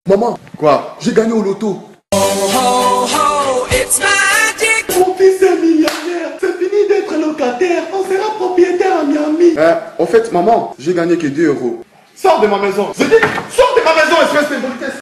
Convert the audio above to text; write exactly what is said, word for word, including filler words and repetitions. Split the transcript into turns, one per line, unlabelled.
Maman,
Quoi?
j'ai gagné au loto.
Ho, ho, ho, it's magic.
Mon fils est millionnaire. C'est fini d'être locataire. On sera propriétaire à Miami.
Eh, en fait, maman, j'ai gagné que deux euros. Sors de ma maison. Je dis, sors de ma maison, espèce de politesse.